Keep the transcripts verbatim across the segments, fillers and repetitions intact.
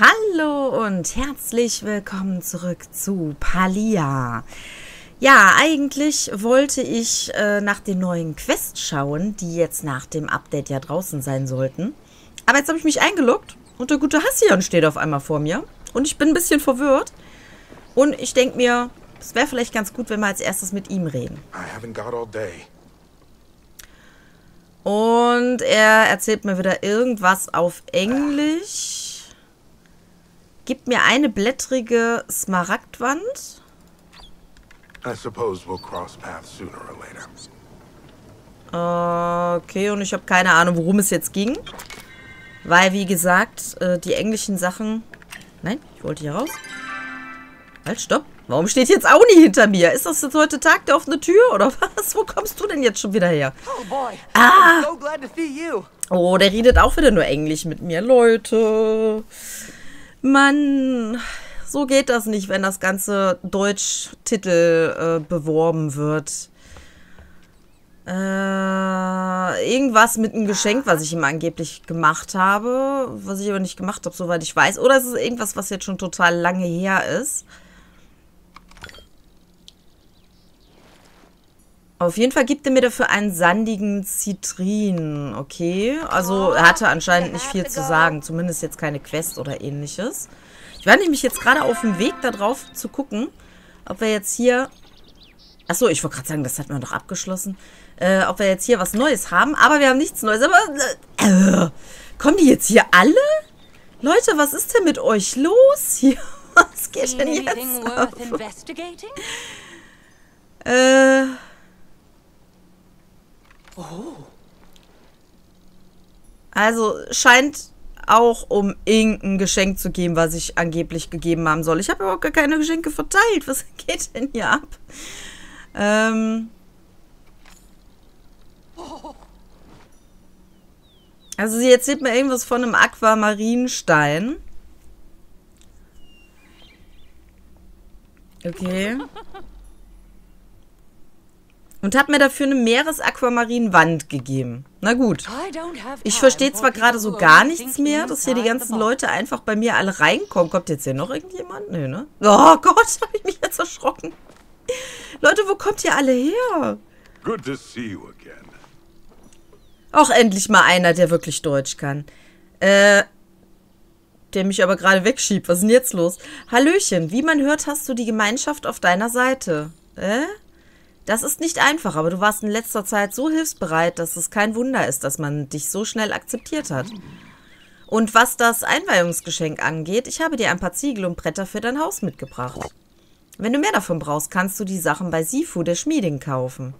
Hallo und herzlich willkommen zurück zu Palia. Ja, eigentlich wollte ich äh, nach den neuen Quests schauen, die jetzt nach dem Update ja draußen sein sollten. Aber jetzt habe ich mich eingeloggt und der gute Hassian steht auf einmal vor mir. Und ich bin ein bisschen verwirrt. Und ich denke mir, es wäre vielleicht ganz gut, wenn wir als erstes mit ihm reden. Und er erzählt mir wieder irgendwas auf Englisch. Gibt mir eine blättrige Smaragdwand. I suppose we'll cross paths sooner or later. Okay, und ich habe keine Ahnung, worum es jetzt ging. Weil, wie gesagt, die englischen Sachen... Nein, ich wollte hier raus. Halt, stopp. Warum steht jetzt Auni hinter mir? Ist das jetzt heute Tag der offenen Tür oder was? Wo kommst du denn jetzt schon wieder her? Oh boy. Ah! So glad to see you. Oh, der redet auch wieder nur Englisch mit mir. Leute. Mann. So geht das nicht, wenn das ganze Deutsch-Titel äh, beworben wird. Äh, irgendwas mit einem Geschenk, was ich ihm angeblich gemacht habe. Was ich aber nicht gemacht habe, soweit ich weiß. Oder es ist irgendwas, was jetzt schon total lange her ist. Auf jeden Fall gibt er mir dafür einen sandigen Zitrin. Okay, also er hatte anscheinend nicht viel zu sagen. Zumindest jetzt keine Quest oder ähnliches. Ich war nämlich jetzt gerade auf dem Weg darauf zu gucken, ob wir jetzt hier... Achso, ich wollte gerade sagen, das hat man doch abgeschlossen. Äh, ob wir jetzt hier was Neues haben. Aber wir haben nichts Neues. Aber äh, äh, kommen die jetzt hier alle? Leute, was ist denn mit euch los hier? Was geht denn jetzt ab? Äh... Oh. Also scheint auch um irgendein Geschenk zu geben, was ich angeblich gegeben haben soll. Ich habe überhaupt gar keine Geschenke verteilt. Was geht denn hier ab? Ähm also sie erzählt mir irgendwas von einem Aquamarinstein. Okay. Und hat mir dafür eine Meeresaquamarinwand gegeben. Na gut. Ich verstehe zwar gerade so gar nichts mehr, dass hier die ganzen Leute einfach bei mir alle reinkommen. Kommt jetzt hier noch irgendjemand? Nö, ne? Oh Gott, habe ich mich jetzt erschrocken. Leute, wo kommt ihr alle her? Good to see you again. Auch endlich mal einer, der wirklich Deutsch kann. Äh, der mich aber gerade wegschiebt. Was ist denn jetzt los? Hallöchen, wie man hört, hast du die Gemeinschaft auf deiner Seite. Äh? Das ist nicht einfach, aber du warst in letzter Zeit so hilfsbereit, dass es kein Wunder ist, dass man dich so schnell akzeptiert hat. Und was das Einweihungsgeschenk angeht, ich habe dir ein paar Ziegel und Bretter für dein Haus mitgebracht. Wenn du mehr davon brauchst, kannst du die Sachen bei Sifu, der Schmiedin, kaufen.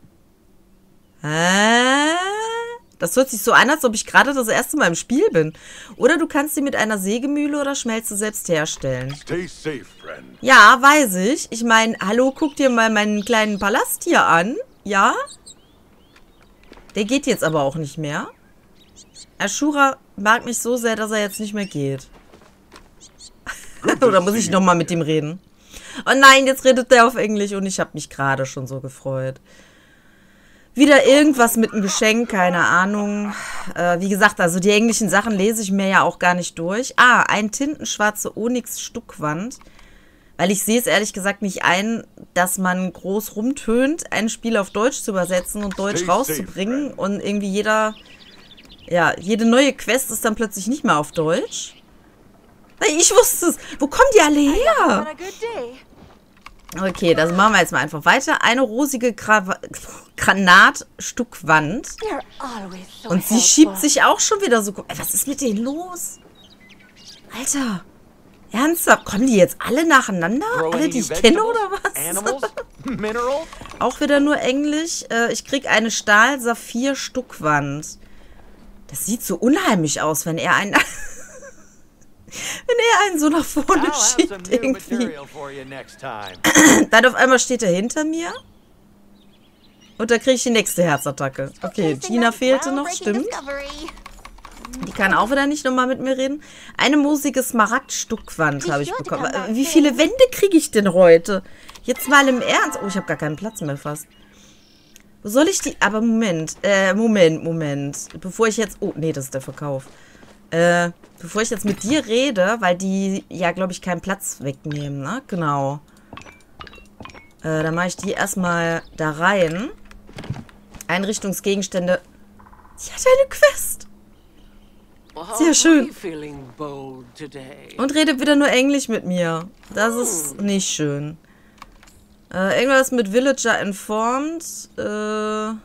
Hä? Das hört sich so an, als ob ich gerade das erste Mal im Spiel bin. Oder du kannst sie mit einer Sägemühle oder Schmelze selbst herstellen. Stay safe, friend. Ja, weiß ich. Ich meine, hallo, guck dir mal meinen kleinen Palast hier an. Ja? Der geht jetzt aber auch nicht mehr. Ashura mag mich so sehr, dass er jetzt nicht mehr geht. Oder muss ich nochmal mit ihm reden? Oh nein, jetzt redet der auf Englisch und ich habe mich gerade schon so gefreut. Wieder irgendwas mit einem Geschenk, keine Ahnung. Äh, wie gesagt, also die englischen Sachen lese ich mir ja auch gar nicht durch. Ah, ein tintenschwarze Onyx-Stuckwand. Weil ich sehe es ehrlich gesagt nicht ein, dass man groß rumtönt, ein Spiel auf Deutsch zu übersetzen und Deutsch rauszubringen. Und irgendwie jeder, ja, jede neue Quest ist dann plötzlich nicht mehr auf Deutsch. Ich wusste es. Wo kommen die alle her? Okay, das machen wir jetzt mal einfach weiter. Eine rosige Gra Granatstuckwand. Und sie schiebt sich auch schon wieder so... Was ist mit denen los? Alter. Ernsthaft? Kommen die jetzt alle nacheinander? Alle, die ich kenne, oder was? Auch wieder nur Englisch. Ich krieg eine Stahl-Saphir-Stuckwand. Das sieht so unheimlich aus, wenn er einen... Wenn er einen so nach vorne schiebt, irgendwie. Dann auf einmal steht er hinter mir. Und da kriege ich die nächste Herzattacke. Okay, Gina fehlte noch, stimmt. Die kann auch wieder nicht nochmal mit mir reden. Eine moosige Smaragd-Stuckwand habe ich bekommen. Wie viele Wände kriege ich denn heute? Jetzt mal im Ernst. Oh, ich habe gar keinen Platz mehr fast. Wo soll ich die... Aber Moment. Äh, Moment, Moment. Bevor ich jetzt... Oh, nee, das ist der Verkauf. Äh, bevor ich jetzt mit dir rede, weil die ja, glaube ich, keinen Platz wegnehmen, ne? Genau. Äh, dann mache ich die erstmal da rein. Einrichtungsgegenstände. Sie hat eine Quest. Sehr schön. Und redet wieder nur Englisch mit mir. Das ist nicht schön. Äh, irgendwas mit Villager informed. Äh...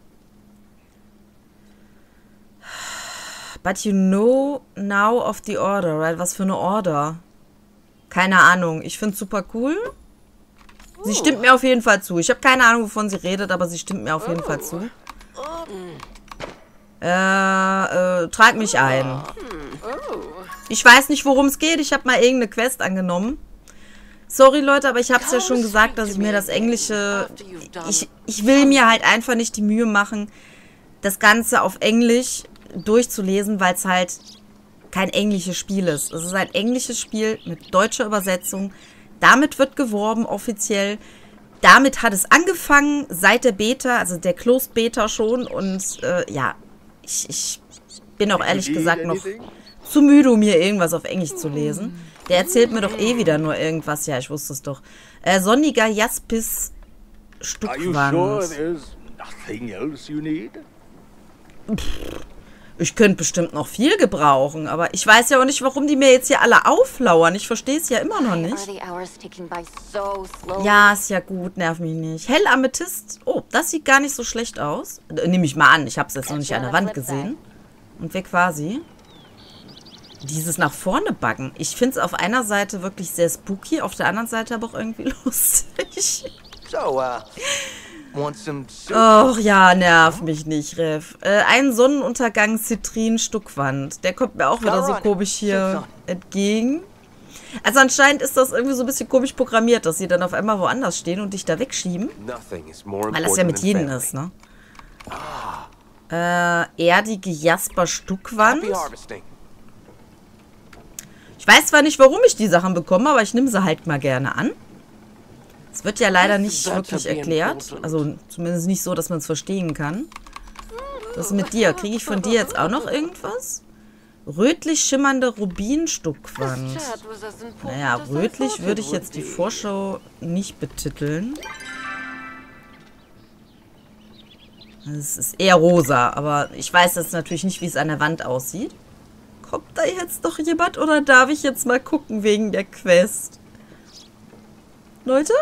But you know now of the order, right? Was für eine Order? Keine Ahnung. Ich finde es super cool. Sie stimmt mir auf jeden Fall zu. Ich habe keine Ahnung, wovon sie redet, aber sie stimmt mir auf jeden Fall zu. Äh, äh, trag mich ein. Ich weiß nicht, worum es geht. Ich habe mal irgendeine Quest angenommen. Sorry, Leute, aber ich habe es ja schon gesagt, dass ich mir das Englische... Ich, ich will mir halt einfach nicht die Mühe machen, das Ganze auf Englisch durchzulesen, weil es halt kein englisches Spiel ist. Es ist ein englisches Spiel mit deutscher Übersetzung. Damit wird geworben offiziell. Damit hat es angefangen, seit der Beta, also der Closed Beta schon. Und äh, ja, ich, ich bin auch ehrlich gesagt noch zu müde, um mir irgendwas auf Englisch zu lesen. Der erzählt mir doch eh wieder nur irgendwas. Ja, ich wusste es doch. Äh, sonniger Jaspis Stuckwand. Pff. Ich könnte bestimmt noch viel gebrauchen, aber ich weiß ja auch nicht, warum die mir jetzt hier alle auflauern. Ich verstehe es ja immer noch nicht. Ja, ist ja gut, nerv mich nicht. Hell Amethyst. Oh, das sieht gar nicht so schlecht aus. Nehme ich mal an, ich habe es jetzt noch nicht an der Wand gesehen. Und weg war sie. Dieses nach vorne baggen. Ich finde es auf einer Seite wirklich sehr spooky, auf der anderen Seite aber auch irgendwie lustig. So, uh... Och ja, nerv mich nicht, Rev. Äh, ein Sonnenuntergang Zitrin-Stuckwand. Der kommt mir auch wieder so komisch hier entgegen. Also anscheinend ist das irgendwie so ein bisschen komisch programmiert, dass sie dann auf einmal woanders stehen und dich da wegschieben. Weil das ja mit jedem ist, ne? Äh, erdige Jasper-Stuckwand. Ich weiß zwar nicht, warum ich die Sachen bekomme, aber ich nehme sie halt mal gerne an. Es wird ja leider nicht wirklich erklärt. Also zumindest nicht so, dass man es verstehen kann. Was ist mit dir? Kriege ich von dir jetzt auch noch irgendwas? Rötlich schimmernde Rubinstuckwand. Naja, rötlich würde ich jetzt die Vorschau nicht betiteln. Es ist eher rosa, aber ich weiß jetzt natürlich nicht, wie es an der Wand aussieht. Kommt da jetzt noch jemand oder darf ich jetzt mal gucken wegen der Quest? Leute?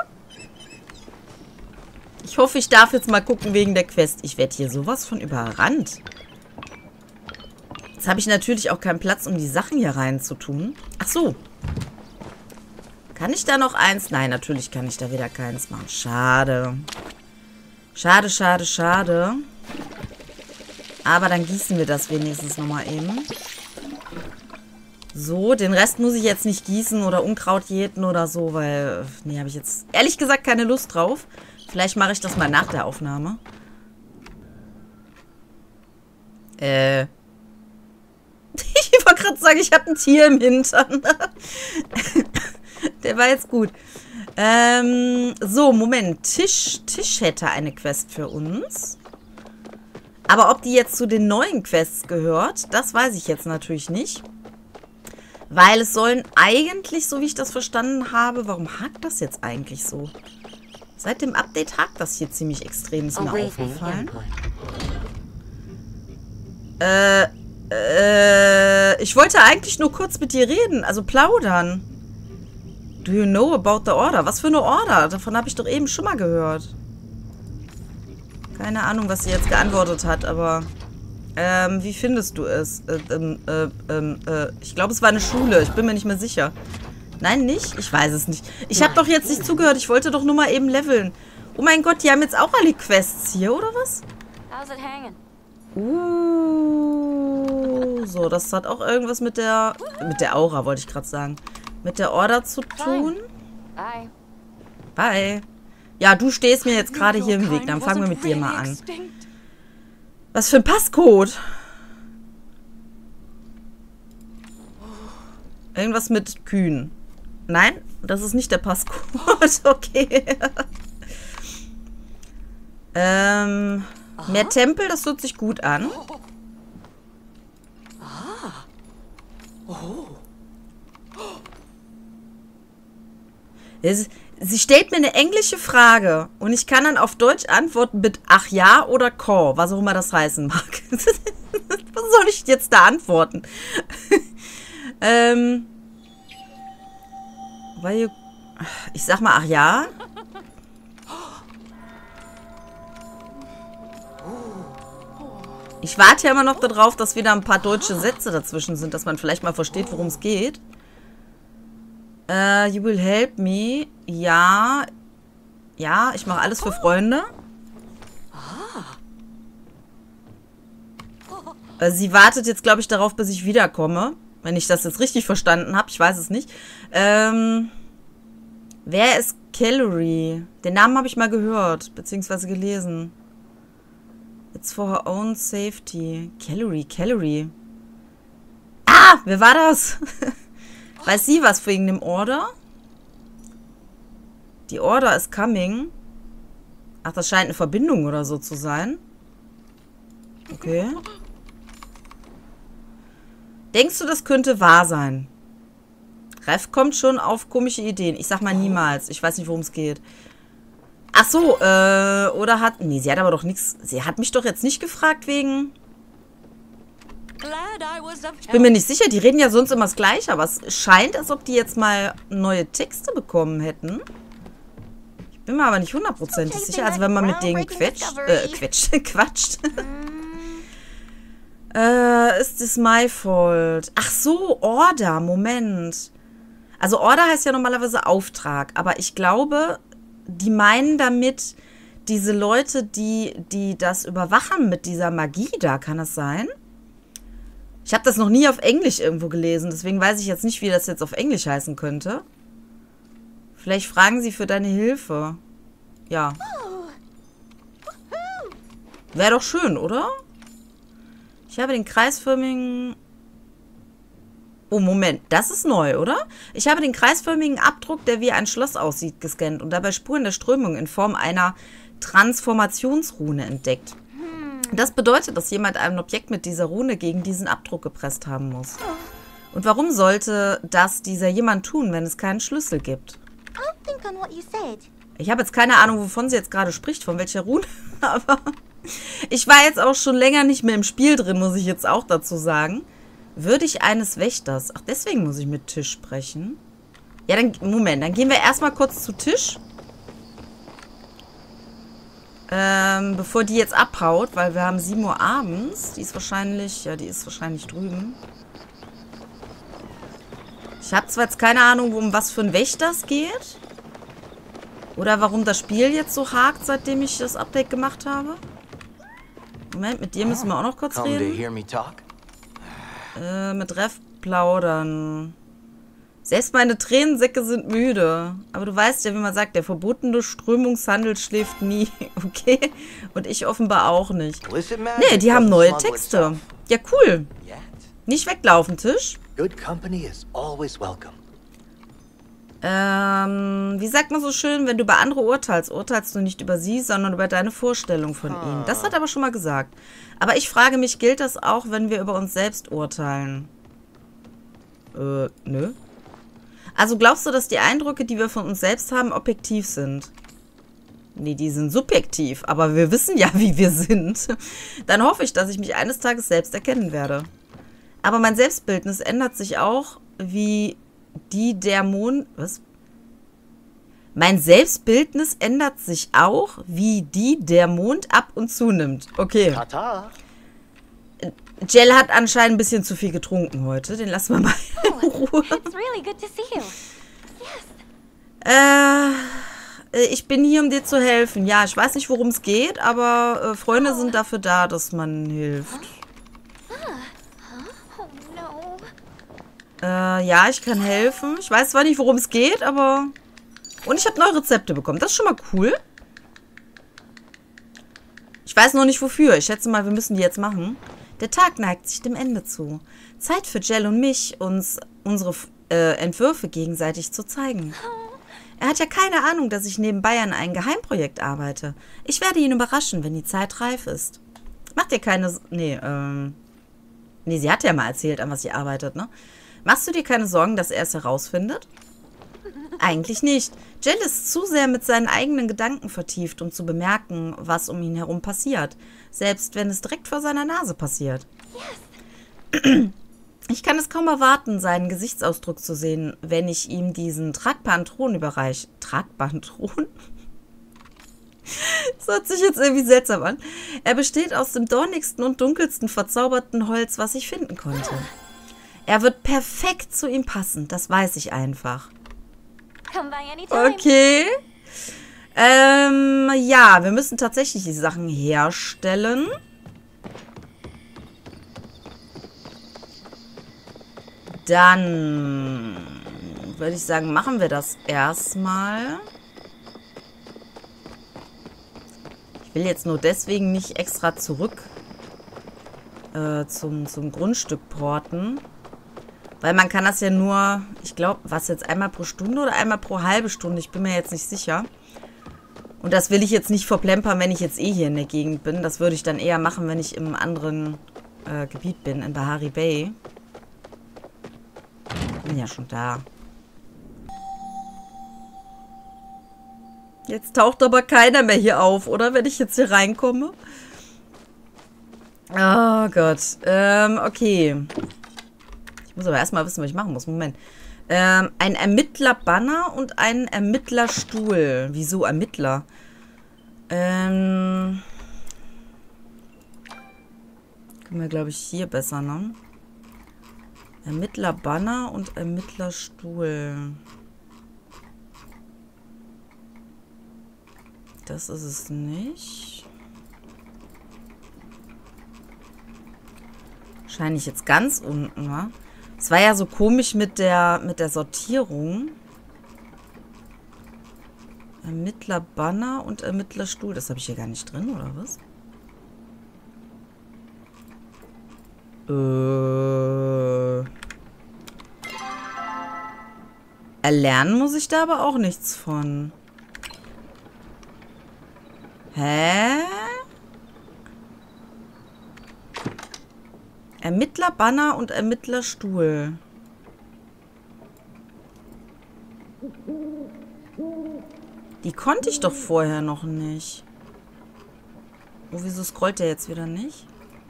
Ich hoffe, ich darf jetzt mal gucken wegen der Quest. Ich werde hier sowas von überrannt. Jetzt habe ich natürlich auch keinen Platz, um die Sachen hier rein zu tun. Ach so. Kann ich da noch eins? Nein, natürlich kann ich da wieder keins machen. Schade. Schade, schade, schade. Aber dann gießen wir das wenigstens nochmal eben. So, den Rest muss ich jetzt nicht gießen oder Unkraut jäten oder so, weil... Nee, habe ich jetzt ehrlich gesagt keine Lust drauf. Vielleicht mache ich das mal nach der Aufnahme. Äh. Ich wollte gerade sagen, ich habe ein Tier im Hintern. Der war jetzt gut. Ähm, so, Moment. Tisch, Tisch hätte eine Quest für uns. Aber ob die jetzt zu den neuen Quests gehört, das weiß ich jetzt natürlich nicht. Weil es sollen eigentlich, so wie ich das verstanden habe, warum hakt das jetzt eigentlich so? Seit dem Update hakt das hier ziemlich extrem, ist mir aufgefallen. Äh, äh, ich wollte eigentlich nur kurz mit dir reden, also plaudern. Do you know about the order? Was für eine Order? Davon habe ich doch eben schon mal gehört. Keine Ahnung, was sie jetzt geantwortet hat, aber... Ähm, wie findest du es? Äh, ähm, äh, ähm, äh, ich glaube, es war eine Schule. Ich bin mir nicht mehr sicher. Nein, nicht? Ich weiß es nicht. Ich habe doch jetzt nicht zugehört. Ich wollte doch nur mal eben leveln. Oh mein Gott, die haben jetzt auch alle Quests hier, oder was? Uh, so, das hat auch irgendwas mit der... Mit der Aura, wollte ich gerade sagen. Mit der Order zu tun. Bye. Bye. Ja, du stehst mir jetzt gerade hier im Weg. Dann fangen wir mit dir mal an. Was für ein Passcode? Irgendwas mit Kühen. Nein, das ist nicht der Passcode. Okay. ähm, mehr Tempel, das hört sich gut an. Es, sie stellt mir eine englische Frage und ich kann dann auf Deutsch antworten mit ach ja oder Cor, was auch immer das heißen mag. Was soll ich jetzt da antworten? ähm, weil ich sag mal ach ja. Ich warte ja immer noch darauf, dass wieder ein paar deutsche Sätze dazwischen sind, dass man vielleicht mal versteht, worum es geht. Uh, you will help me. Ja. Ja, ich mache alles für Freunde. Uh, sie wartet jetzt, glaube ich, darauf, bis ich wiederkomme. Wenn ich das jetzt richtig verstanden habe. Ich weiß es nicht. Ähm, wer ist Calorie? Den Namen habe ich mal gehört, beziehungsweise gelesen. It's for her own safety. Calorie, Calorie. Ah, wer war das? Weiß sie was wegen dem Order? Die Order is coming. Ach, das scheint eine Verbindung oder so zu sein. Okay. Denkst du, das könnte wahr sein? Ref kommt schon auf komische Ideen. Ich sag mal niemals. Ich weiß nicht, worum es geht. Ach so, äh, oder hat... Nee, sie hat aber doch nichts... Sie hat mich doch jetzt nicht gefragt wegen... Ich bin mir nicht sicher, die reden ja sonst immer das Gleiche, aber es scheint, als ob die jetzt mal neue Texte bekommen hätten. Ich bin mir aber nicht hundertprozentig sicher. Also wenn man mit denen quetscht... Äh, quetscht... quatscht. äh, ist das my fault? Ach so, Order, Moment. Also Order heißt ja normalerweise Auftrag, aber ich glaube... Die meinen damit diese Leute, die, die das überwachen mit dieser Magie da. Kann das sein? Ich habe das noch nie auf Englisch irgendwo gelesen. Deswegen weiß ich jetzt nicht, wie das jetzt auf Englisch heißen könnte. Vielleicht fragen sie für deine Hilfe. Ja. Wäre doch schön, oder? Ich habe den kreisförmigen... Oh, Moment, das ist neu, oder? Ich habe den kreisförmigen Abdruck, der wie ein Schloss aussieht, gescannt und dabei Spuren der Strömung in Form einer Transformationsrune entdeckt. Das bedeutet, dass jemand ein Objekt mit dieser Rune gegen diesen Abdruck gepresst haben muss. Und warum sollte das dieser jemand tun, wenn es keinen Schlüssel gibt? Ich habe jetzt keine Ahnung, wovon sie jetzt gerade spricht, von welcher Rune, aber ich war jetzt auch schon länger nicht mehr im Spiel drin, muss ich jetzt auch dazu sagen. Würdig eines Wächters. Ach, deswegen muss ich mit Tisch sprechen. Ja, dann, Moment, dann gehen wir erstmal kurz zu Tisch. Ähm, bevor die jetzt abhaut, weil wir haben sieben Uhr abends. Die ist wahrscheinlich, ja, die ist wahrscheinlich drüben. Ich habe zwar jetzt keine Ahnung, um was für ein Wächter es geht. Oder warum das Spiel jetzt so hakt, seitdem ich das Update gemacht habe. Moment, mit dir müssen wir auch noch kurz reden. Äh, mit Ref plaudern. Selbst meine Tränensäcke sind müde. Aber du weißt ja, wie man sagt, der verbotene Strömungshandel schläft nie. Okay? Und ich offenbar auch nicht. Nee, die haben neue Texte. Ja, cool. Nicht weglaufen, Tisch. Ähm, wie sagt man so schön, wenn du über andere urteilst, urteilst du nicht über sie, sondern über deine Vorstellung von ihnen. Das hat er aber schon mal gesagt. Aber ich frage mich, gilt das auch, wenn wir über uns selbst urteilen? Äh, nö. Also glaubst du, dass die Eindrücke, die wir von uns selbst haben, objektiv sind? Nee, die sind subjektiv, aber wir wissen ja, wie wir sind. Dann hoffe ich, dass ich mich eines Tages selbst erkennen werde. Aber mein Selbstbildnis ändert sich auch, wie die der Mond... Was? Mein Selbstbildnis ändert sich auch, wie die der Mond ab und zunimmt. Okay. Tata. Jell hat anscheinend ein bisschen zu viel getrunken heute. Den lassen wir mal in Ruhe. Äh, ich bin hier, um dir zu helfen. Ja, ich weiß nicht, worum es geht, aber äh, Freunde sind dafür da, dass man hilft. Äh, ja, ich kann helfen. Ich weiß zwar nicht, worum es geht, aber... Und ich habe neue Rezepte bekommen. Das ist schon mal cool. Ich weiß noch nicht, wofür. Ich schätze mal, wir müssen die jetzt machen. Der Tag neigt sich dem Ende zu. Zeit für Jell und mich, uns unsere äh, Entwürfe gegenseitig zu zeigen. Er hat ja keine Ahnung, dass ich nebenbei an einem Geheimprojekt arbeite. Ich werde ihn überraschen, wenn die Zeit reif ist. Mach dir keine... Nee, ähm... Nee, sie hat ja mal erzählt, an was sie arbeitet, ne? Machst du dir keine Sorgen, dass er es herausfindet? Eigentlich nicht. Jill ist zu sehr mit seinen eigenen Gedanken vertieft, um zu bemerken, was um ihn herum passiert. Selbst wenn es direkt vor seiner Nase passiert. Ich kann es kaum erwarten, seinen Gesichtsausdruck zu sehen, wenn ich ihm diesen tragbaren Thron überreiche. Tragbaren Thron? Das hört sich jetzt irgendwie seltsam an. Er besteht aus dem dornigsten und dunkelsten verzauberten Holz, was ich finden konnte. Er wird perfekt zu ihm passen, das weiß ich einfach. Okay. Ähm, ja, wir müssen tatsächlich die Sachen herstellen. Dann würde ich sagen, machen wir das erstmal. Ich will jetzt nur deswegen nicht extra zurück äh, zum, zum Grundstück porten. Weil man kann das ja nur, ich glaube, was jetzt einmal pro Stunde oder einmal pro halbe Stunde? Ich bin mir jetzt nicht sicher. Und das will ich jetzt nicht verplempern, wenn ich jetzt eh hier in der Gegend bin. Das würde ich dann eher machen, wenn ich im anderen äh, Gebiet bin, in Bahari Bay. Ich bin ja schon da. Jetzt taucht aber keiner mehr hier auf, oder? Wenn ich jetzt hier reinkomme. Oh Gott. Ähm, okay. Ich muss aber erstmal wissen, was ich machen muss. Moment. Ähm, ein Ermittlerbanner und ein Ermittlerstuhl. Wieso Ermittler? Ähm. Können wir, glaube ich, hier besser, ne? Ermittlerbanner und Ermittlerstuhl. Das ist es nicht. Wahrscheinlich jetzt ganz unten, ne? Es war ja so komisch mit der, mit der Sortierung. Ermittlerbanner und Ermittlerstuhl. Das habe ich hier gar nicht drin, oder was? Äh. Erlernen muss ich da aber auch nichts von. Hä? Ermittlerbanner und Ermittlerstuhl. Die konnte ich doch vorher noch nicht. Oh, wieso scrollt der jetzt wieder nicht?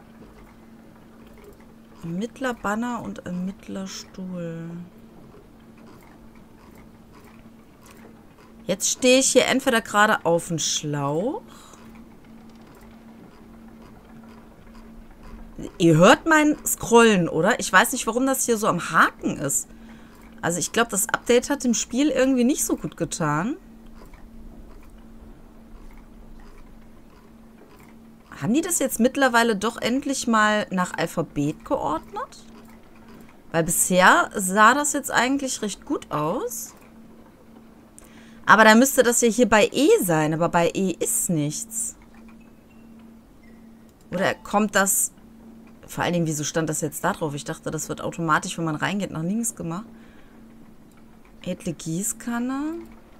Ermittlerbanner und Ermittlerstuhl. Jetzt stehe ich hier entweder gerade auf dem Schlauch. Ihr hört mein Scrollen, oder? Ich weiß nicht, warum das hier so am Haken ist. Also ich glaube, das Update hat dem Spiel irgendwie nicht so gut getan. Haben die das jetzt mittlerweile doch endlich mal nach Alphabet geordnet? Weil bisher sah das jetzt eigentlich recht gut aus. Aber dann müsste das ja hier bei E sein. Aber bei E ist nichts. Oder kommt das... Vor allen Dingen, wieso stand das jetzt da drauf? Ich dachte, das wird automatisch, wenn man reingeht, nach links gemacht. Edle Gießkanne.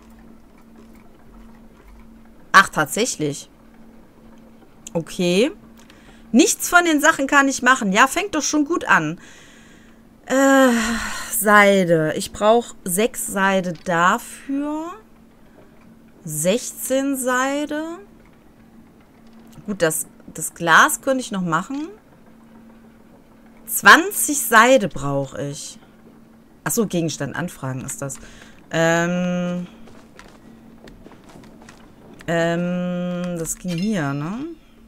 Ach, tatsächlich. Okay. Nichts von den Sachen kann ich machen. Ja, fängt doch schon gut an. Äh, Seide. Ich brauche sechs Seide dafür. sechzehn Seide. Gut, das, das Glas könnte ich noch machen. zwanzig Seide brauche ich. Achso, Gegenstand anfragen ist das. Ähm, ähm, das ging hier, ne?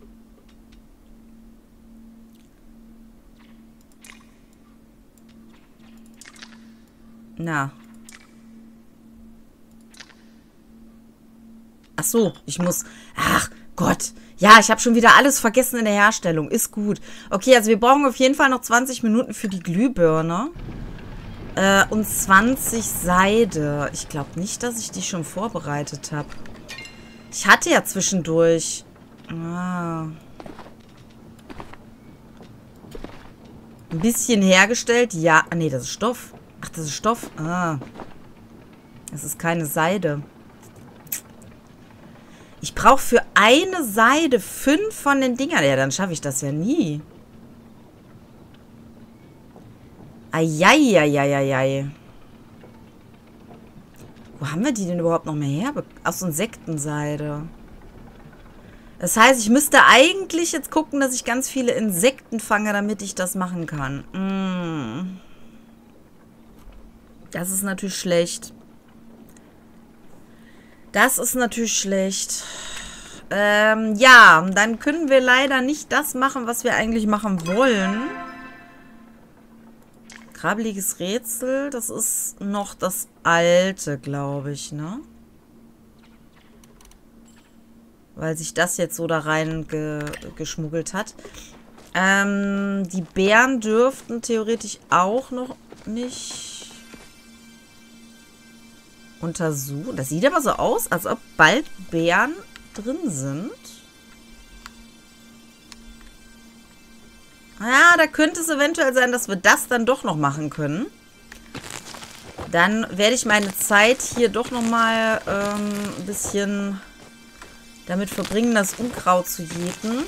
Na. Ach so, ich muss... Ach Gott. Ja, ich habe schon wieder alles vergessen in der Herstellung. Ist gut. Okay, also wir brauchen auf jeden Fall noch zwanzig Minuten für die Glühbirne. Äh, und zwanzig Seide. Ich glaube nicht, dass ich die schon vorbereitet habe. Ich hatte ja zwischendurch... Ah, ein bisschen hergestellt. Ja, ah, nee, das ist Stoff. Ach, das ist Stoff. Ah. Das ist keine Seide. Ich brauche für eine Seide fünf von den Dingern. Ja, dann schaffe ich das ja nie. Eieieiei. wo haben wir die denn überhaupt noch mehr her? Aus Insektenseide. Das heißt, ich müsste eigentlich jetzt gucken, dass ich ganz viele Insekten fange, damit ich das machen kann. Mm. Das ist natürlich schlecht. Das ist natürlich schlecht. Ähm, ja, dann können wir leider nicht das machen, was wir eigentlich machen wollen. Krabbeliges Rätsel, das ist noch das alte, glaube ich, ne? Weil sich das jetzt so da rein ge geschmuggelt hat. Ähm, die Bären dürften theoretisch auch noch nicht untersuchen. Das sieht aber so aus, als ob bald Bären drin sind. Ja, da könnte es eventuell sein, dass wir das dann doch noch machen können. Dann werde ich meine Zeit hier doch nochmal ähm, ein bisschen damit verbringen, das Unkraut zu jäten.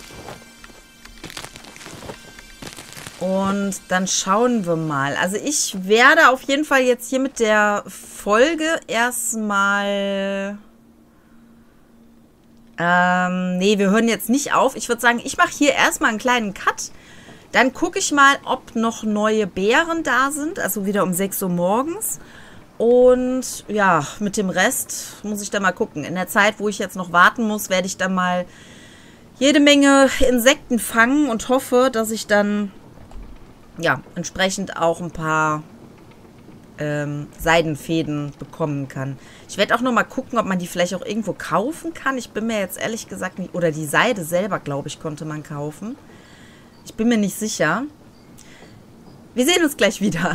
Und dann schauen wir mal. Also ich werde auf jeden Fall jetzt hier mit der Folge erstmal... Ähm, nee, wir hören jetzt nicht auf. Ich würde sagen, ich mache hier erstmal einen kleinen Cut. Dann gucke ich mal, ob noch neue Beeren da sind. Also wieder um sechs Uhr morgens. Und ja, mit dem Rest muss ich dann mal gucken. In der Zeit, wo ich jetzt noch warten muss, werde ich dann mal jede Menge Insekten fangen und hoffe, dass ich dann ja entsprechend auch ein paar ähm, Seidenfäden bekommen kann. Ich werde auch noch mal gucken, ob man die vielleicht auch irgendwo kaufen kann. Ich bin mir jetzt ehrlich gesagt nicht... Oder die Seide selber, glaube ich, konnte man kaufen. Ich bin mir nicht sicher. Wir sehen uns gleich wieder.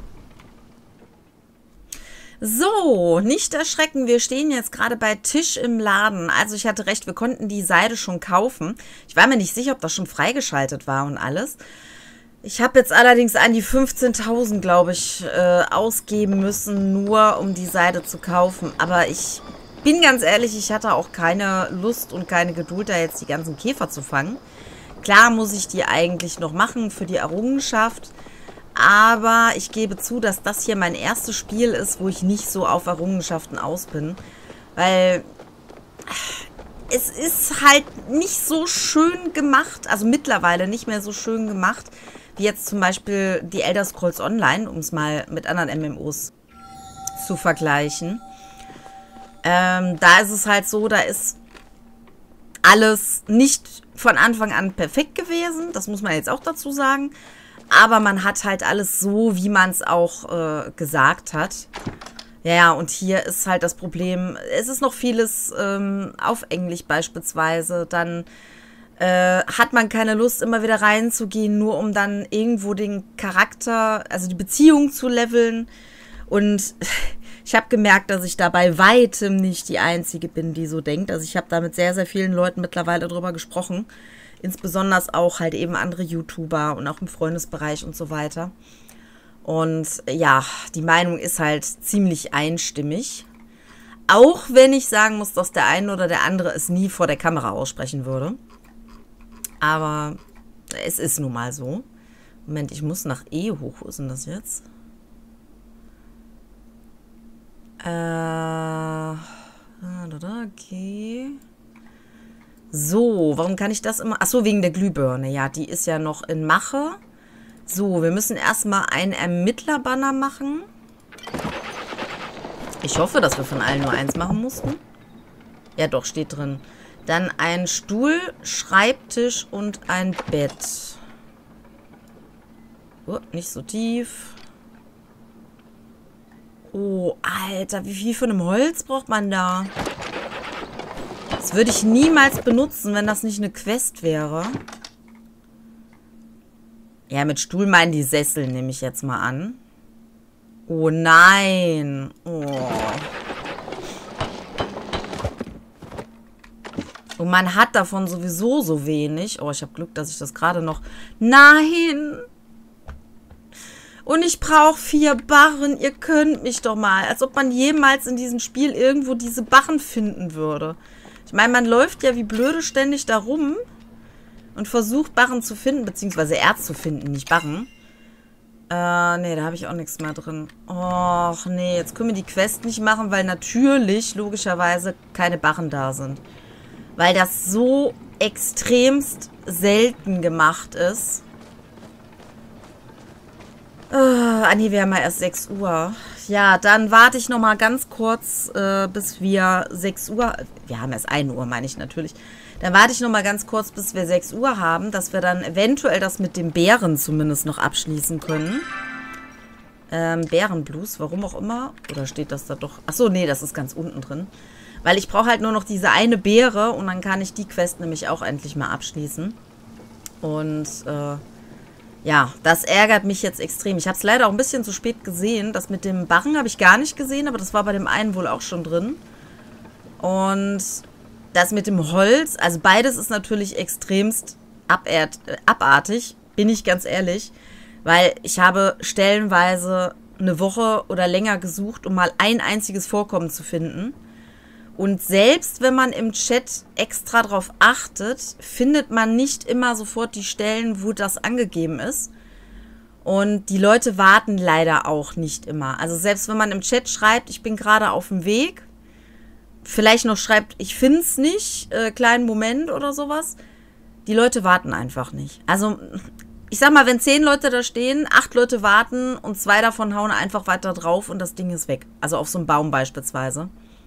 So, nicht erschrecken, wir stehen jetzt gerade bei Tisch im Laden. Also ich hatte recht, wir konnten die Seide schon kaufen. Ich war mir nicht sicher, ob das schon freigeschaltet war und alles. Ich habe jetzt allerdings an die fünfzehntausend, glaube ich, äh, ausgeben müssen, nur um die Seide zu kaufen. Aber ich bin ganz ehrlich, ich hatte auch keine Lust und keine Geduld, da jetzt die ganzen Käfer zu fangen. Klar muss ich die eigentlich noch machen für die Errungenschaft. Aber ich gebe zu, dass das hier mein erstes Spiel ist, wo ich nicht so auf Errungenschaften aus bin. Weil es ist halt nicht so schön gemacht, also mittlerweile nicht mehr so schön gemacht, wie jetzt zum Beispiel die Elder Scrolls Online, um es mal mit anderen M M Os zu vergleichen. Ähm, da ist es halt so, da ist alles nicht von Anfang an perfekt gewesen. Das muss man jetzt auch dazu sagen. Aber man hat halt alles so, wie man es auch äh, gesagt hat. Ja, und hier ist halt das Problem, es ist noch vieles ähm, auf Englisch beispielsweise. Dann äh, hat man keine Lust, immer wieder reinzugehen, nur um dann irgendwo den Charakter, also die Beziehung zu leveln. Und ich habe gemerkt, dass ich da bei weitem nicht die Einzige bin, die so denkt. Also ich habe da mit sehr, sehr vielen Leuten mittlerweile drüber gesprochen. Insbesondere auch halt eben andere YouTuber und auch im Freundesbereich und so weiter. Und ja, die Meinung ist halt ziemlich einstimmig. Auch wenn ich sagen muss, dass der eine oder der andere es nie vor der Kamera aussprechen würde. Aber es ist nun mal so. Moment, ich muss nach E hoch. Wo ist denn das jetzt? Äh, okay. So, warum kann ich das immer... Achso, wegen der Glühbirne. Ja, die ist ja noch in Mache. So, wir müssen erstmal einen Ermittlerbanner machen. Ich hoffe, dass wir von allen nur eins machen mussten. Ja, doch, steht drin. Dann ein Stuhl, Schreibtisch und ein Bett. Oh, nicht so tief. Oh, Alter, wie viel von einem Holz braucht man da? Das würde ich niemals benutzen, wenn das nicht eine Quest wäre. Ja, mit Stuhl meinen die Sessel, nehme ich jetzt mal an. Oh nein. Oh. Und man hat davon sowieso so wenig. Oh, ich habe Glück, dass ich das gerade noch... Nein! Und ich brauche vier Barren. Ihr könnt mich doch mal. Als ob man jemals in diesem Spiel irgendwo diese Barren finden würde. Ich meine, man läuft ja wie blöde ständig da rum und versucht, Barren zu finden, beziehungsweise Erz zu finden, nicht Barren. Äh, nee, da habe ich auch nichts mehr drin. Och, nee, jetzt können wir die Quest nicht machen, weil natürlich, logischerweise, keine Barren da sind. Weil das so extremst selten gemacht ist. Äh, ah, nee, wir haben ja erst sechs Uhr. Ja, dann warte ich nochmal ganz kurz, äh, bis wir sechs Uhr... Wir haben erst ein Uhr, meine ich natürlich. Dann warte ich nochmal ganz kurz, bis wir sechs Uhr haben, dass wir dann eventuell das mit dem Bären zumindest noch abschließen können. Ähm, Bärenblues, warum auch immer. Oder steht das da doch? Achso, nee, das ist ganz unten drin. Weil ich brauche halt nur noch diese eine Beere und dann kann ich die Quest nämlich auch endlich mal abschließen. Und, äh... ja, das ärgert mich jetzt extrem. Ich habe es leider auch ein bisschen zu spät gesehen. Das mit dem Barren habe ich gar nicht gesehen, aber das war bei dem einen wohl auch schon drin. Und das mit dem Holz, also beides ist natürlich extremst abert, äh, abartig, bin ich ganz ehrlich. Weil ich habe stellenweise eine Woche oder länger gesucht, um mal ein einziges Vorkommen zu finden. Und selbst wenn man im Chat extra drauf achtet, findet man nicht immer sofort die Stellen, wo das angegeben ist. Und die Leute warten leider auch nicht immer. Also selbst wenn man im Chat schreibt, ich bin gerade auf dem Weg, vielleicht noch schreibt, ich finde es nicht, äh, kleinen Moment oder sowas, die Leute warten einfach nicht. Also ich sag mal, wenn zehn Leute da stehen, acht Leute warten und zwei davon hauen einfach weiter drauf und das Ding ist weg. Also auf so einem Baum beispielsweise.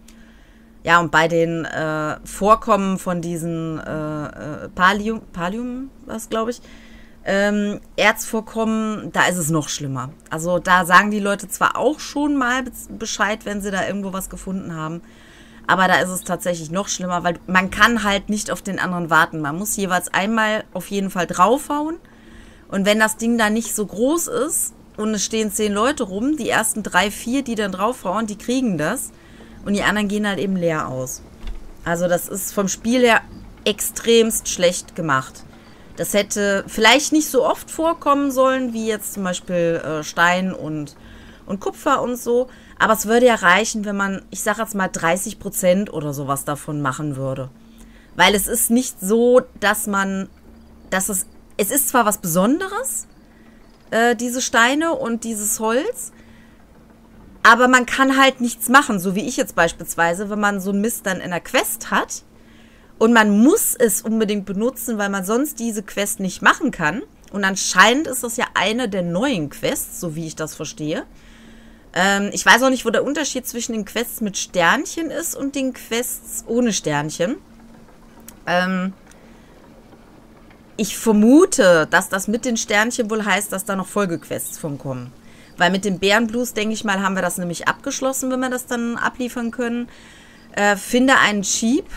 Ja, und bei den äh, Vorkommen von diesen äh, äh, Pallium, Pallium, was glaube ich, ähm, Erzvorkommen, da ist es noch schlimmer. Also da sagen die Leute zwar auch schon mal Bescheid, wenn sie da irgendwo was gefunden haben, aber da ist es tatsächlich noch schlimmer, weil man kann halt nicht auf den anderen warten. Man muss jeweils einmal auf jeden Fall draufhauen und wenn das Ding da nicht so groß ist und es stehen zehn Leute rum, die ersten drei, vier, die dann draufhauen, die kriegen das. Und die anderen gehen halt eben leer aus. Also das ist vom Spiel her extremst schlecht gemacht. Das hätte vielleicht nicht so oft vorkommen sollen, wie jetzt zum Beispiel äh, Stein und, und Kupfer und so. Aber es würde ja reichen, wenn man, ich sage jetzt mal dreißig Prozent oder sowas davon machen würde. Weil es ist nicht so, dass man, dass es, es ist zwar was Besonderes, äh, diese Steine und dieses Holz, aber man kann halt nichts machen, so wie ich jetzt beispielsweise, wenn man so einen Mist dann in der Quest hat und man muss es unbedingt benutzen, weil man sonst diese Quest nicht machen kann. Und anscheinend ist das ja eine der neuen Quests, so wie ich das verstehe. Ähm, ich weiß auch nicht, wo der Unterschied zwischen den Quests mit Sternchen ist und den Quests ohne Sternchen. Ähm, ich vermute, dass das mit den Sternchen wohl heißt, dass da noch Folgequests von kommen. Weil mit dem Bärenblues, denke ich mal, haben wir das nämlich abgeschlossen, wenn wir das dann abliefern können. Äh, finde einen Jeep.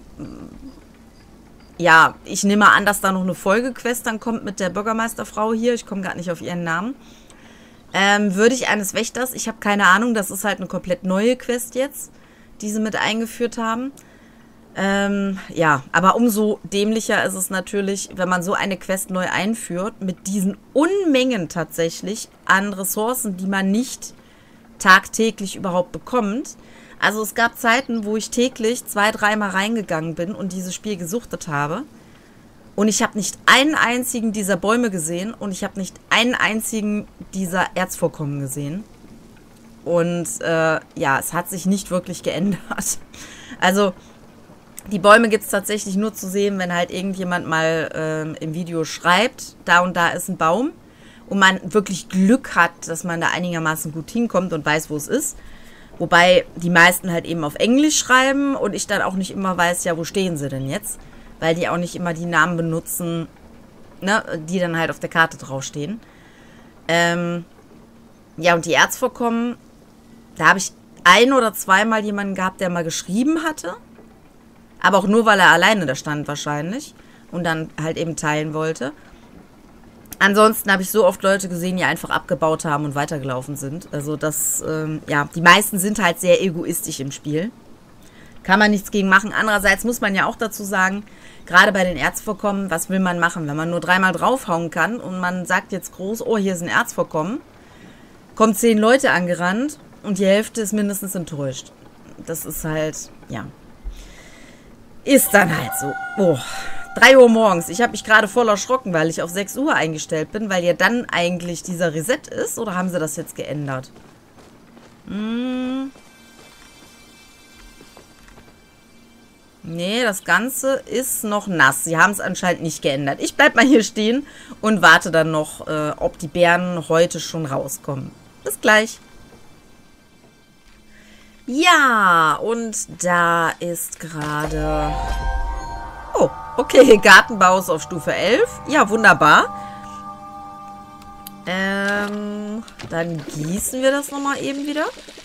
Ja, ich nehme an, dass da noch eine Folgequest dann kommt mit der Bürgermeisterfrau hier. Ich komme gerade nicht auf ihren Namen. Ähm, Würde ich eines Wächters. Ich habe keine Ahnung, das ist halt eine komplett neue Quest jetzt, die sie mit eingeführt haben. Ähm, ja, aber umso dämlicher ist es natürlich, wenn man so eine Quest neu einführt, mit diesen Unmengen tatsächlich an Ressourcen, die man nicht tagtäglich überhaupt bekommt. Also es gab Zeiten, wo ich täglich zwei, dreimal reingegangen bin und dieses Spiel gesuchtet habe. Und ich habe nicht einen einzigen dieser Bäume gesehen und ich habe nicht einen einzigen dieser Erzvorkommen gesehen. Und äh, ja, es hat sich nicht wirklich geändert. Also die Bäume gibt es tatsächlich nur zu sehen, wenn halt irgendjemand mal ähm, im Video schreibt, da und da ist ein Baum und man wirklich Glück hat, dass man da einigermaßen gut hinkommt und weiß, wo es ist. Wobei die meisten halt eben auf Englisch schreiben und ich dann auch nicht immer weiß, ja, wo stehen sie denn jetzt? Weil die auch nicht immer die Namen benutzen, ne, die dann halt auf der Karte draufstehen. Ähm, ja, und die Erzvorkommen, da habe ich ein- oder zweimal jemanden gehabt, der mal geschrieben hatte. Aber auch nur, weil er alleine da stand wahrscheinlich und dann halt eben teilen wollte. Ansonsten habe ich so oft Leute gesehen, die einfach abgebaut haben und weitergelaufen sind. Also das, ähm, ja, die meisten sind halt sehr egoistisch im Spiel. Kann man nichts gegen machen. Andererseits muss man ja auch dazu sagen, gerade bei den Erzvorkommen, was will man machen? Wenn man nur dreimal draufhauen kann und man sagt jetzt groß, oh, hier ist ein Erzvorkommen, kommen zehn Leute angerannt und die Hälfte ist mindestens enttäuscht. Das ist halt, ja... Ist dann halt so. Oh, drei Uhr morgens. Ich habe mich gerade voll erschrocken, weil ich auf sechs Uhr eingestellt bin, weil ja dann eigentlich dieser Reset ist. Oder haben sie das jetzt geändert? Hm. Nee, das Ganze ist noch nass. Sie haben es anscheinend nicht geändert. Ich bleib mal hier stehen und warte dann noch, äh, ob die Bären heute schon rauskommen. Bis gleich. Ja, und da ist gerade... Oh, okay, Gartenbau ist auf Stufe elf. Ja, wunderbar. Ähm, dann gießen wir das nochmal eben wieder.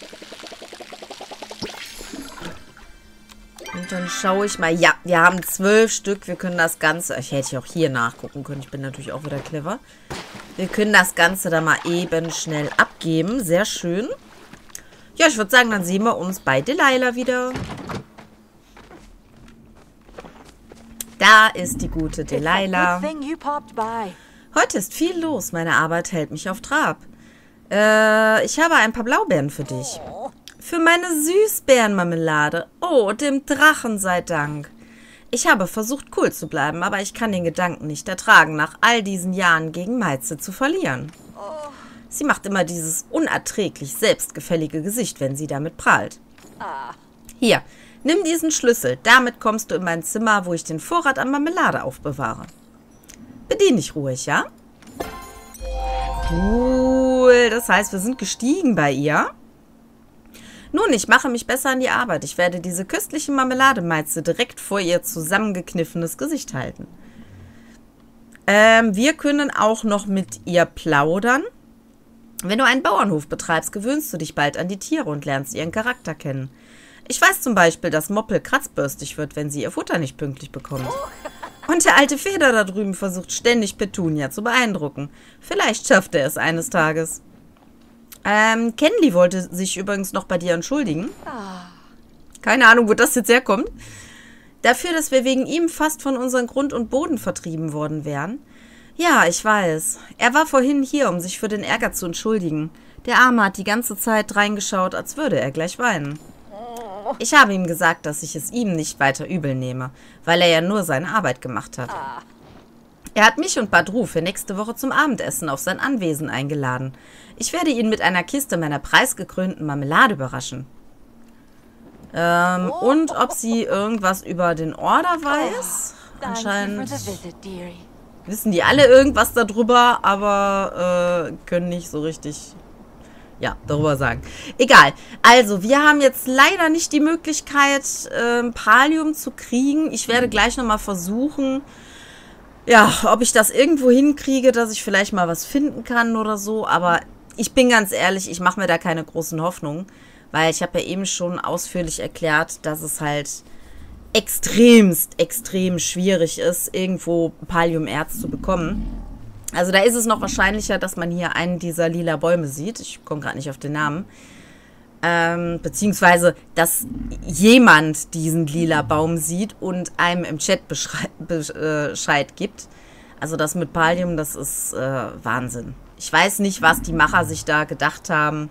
Und dann schaue ich mal. Ja, wir haben zwölf Stück. Wir können das Ganze... Ich hätte auch hier nachgucken können. Ich bin natürlich auch wieder clever. Wir können das Ganze dann mal eben schnell abgeben. Sehr schön. Ja, ich würde sagen, dann sehen wir uns bei Delilah wieder. Da ist die gute Delilah. Heute ist viel los. Meine Arbeit hält mich auf Trab. Äh, ich habe ein paar Blaubeeren für dich. Für meine Süßbeerenmarmelade. Oh, dem Drachen sei Dank. Ich habe versucht, cool zu bleiben, aber ich kann den Gedanken nicht ertragen, nach all diesen Jahren gegen Meize zu verlieren. Sie macht immer dieses unerträglich selbstgefällige Gesicht, wenn sie damit prahlt. Hier, nimm diesen Schlüssel. Damit kommst du in mein Zimmer, wo ich den Vorrat an Marmelade aufbewahre. Bedien dich ruhig, ja? Cool, das heißt, wir sind gestiegen bei ihr. Nun, ich mache mich besser an die Arbeit. Ich werde diese köstliche Marmelademeize direkt vor ihr zusammengekniffenes Gesicht halten. Ähm, wir können auch noch mit ihr plaudern. Wenn du einen Bauernhof betreibst, gewöhnst du dich bald an die Tiere und lernst ihren Charakter kennen. Ich weiß zum Beispiel, dass Moppel kratzbürstig wird, wenn sie ihr Futter nicht pünktlich bekommt. Und der alte Feder da drüben versucht ständig Petunia zu beeindrucken. Vielleicht schafft er es eines Tages. Ähm, Kenley wollte sich übrigens noch bei dir entschuldigen. Keine Ahnung, wo das jetzt herkommt. Dafür, dass wir wegen ihm fast von unserem Grund und Boden vertrieben worden wären. Ja, ich weiß. Er war vorhin hier, um sich für den Ärger zu entschuldigen. Der Arme hat die ganze Zeit reingeschaut, als würde er gleich weinen. Ich habe ihm gesagt, dass ich es ihm nicht weiter übel nehme, weil er ja nur seine Arbeit gemacht hat. Er hat mich und Badru für nächste Woche zum Abendessen auf sein Anwesen eingeladen. Ich werde ihn mit einer Kiste meiner preisgekrönten Marmelade überraschen. Ähm, und ob sie irgendwas über den Order weiß? Anscheinend wissen die alle irgendwas darüber, aber äh, können nicht so richtig... Ja, darüber sagen. Egal. Also, wir haben jetzt leider nicht die Möglichkeit, ähm, Pallium zu kriegen. Ich werde gleich nochmal versuchen, ja, ob ich das irgendwo hinkriege, dass ich vielleicht mal was finden kann oder so. Aber ich bin ganz ehrlich, ich mache mir da keine großen Hoffnungen. Weil ich habe ja eben schon ausführlich erklärt, dass es halt extremst, extrem schwierig ist, irgendwo Palliumerz zu bekommen. Also da ist es noch wahrscheinlicher, dass man hier einen dieser lila Bäume sieht. Ich komme gerade nicht auf den Namen. Ähm, beziehungsweise, dass jemand diesen lila Baum sieht und einem im Chat Bescheid gibt. Also das mit Pallium, das ist äh, Wahnsinn. Ich weiß nicht, was die Macher sich da gedacht haben.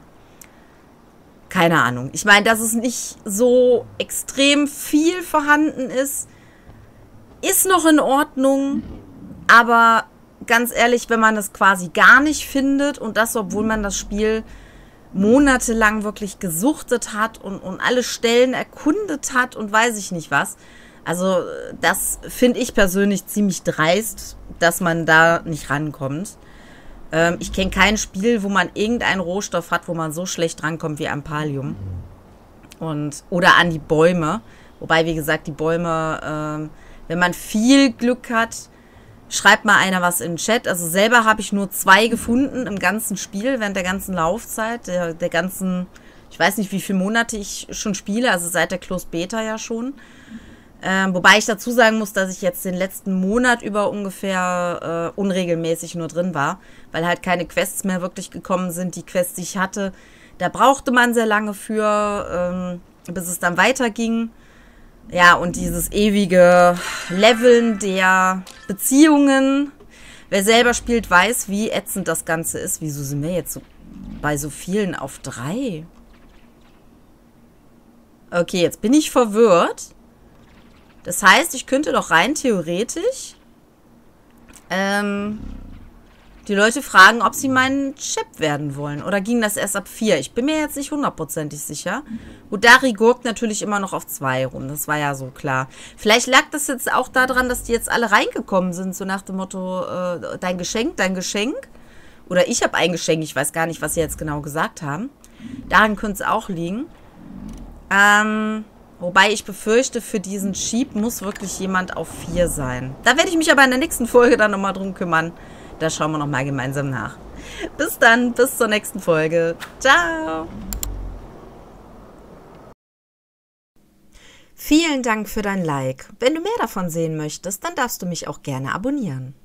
Keine Ahnung. Ich meine, dass es nicht so extrem viel vorhanden ist, ist noch in Ordnung. Aber... ganz ehrlich, wenn man es quasi gar nicht findet und das, obwohl man das Spiel monatelang wirklich gesuchtet hat und, und alle Stellen erkundet hat und weiß ich nicht was. Also das finde ich persönlich ziemlich dreist, dass man da nicht rankommt. Ähm, ich kenne kein Spiel, wo man irgendeinen Rohstoff hat, wo man so schlecht rankommt wie an Pallium. Und, oder an die Bäume. Wobei, wie gesagt, die Bäume, ähm, wenn man viel Glück hat, schreibt mal einer was in den Chat. Also selber habe ich nur zwei gefunden im ganzen Spiel, während der ganzen Laufzeit, der, der ganzen, ich weiß nicht, wie viele Monate ich schon spiele, also seit der Closed Beta ja schon. Ähm, wobei ich dazu sagen muss, dass ich jetzt den letzten Monat über ungefähr äh, unregelmäßig nur drin war, weil halt keine Quests mehr wirklich gekommen sind. Die Quests, die ich hatte, da brauchte man sehr lange für, ähm, bis es dann weiterging. Ja, und dieses ewige Leveln der Beziehungen. Wer selber spielt, weiß, wie ätzend das Ganze ist. Wieso sind wir jetzt so bei so vielen auf drei? Okay, jetzt bin ich verwirrt. Das heißt, ich könnte doch rein theoretisch ähm, die Leute fragen, ob sie meinen Chip werden wollen. Oder ging das erst ab vier? Ich bin mir jetzt nicht hundertprozentig sicher. Udari gurkt natürlich immer noch auf zwei rum. Das war ja so klar. Vielleicht lag das jetzt auch daran, dass die jetzt alle reingekommen sind. So nach dem Motto, äh, dein Geschenk, dein Geschenk. Oder ich habe ein Geschenk. Ich weiß gar nicht, was sie jetzt genau gesagt haben. Daran könnte es auch liegen. Ähm... Wobei ich befürchte, für diesen Sheep muss wirklich jemand auf vier sein. Da werde ich mich aber in der nächsten Folge dann nochmal drum kümmern. Da schauen wir nochmal gemeinsam nach. Bis dann, bis zur nächsten Folge. Ciao! Vielen Dank für dein Like. Wenn du mehr davon sehen möchtest, dann darfst du mich auch gerne abonnieren.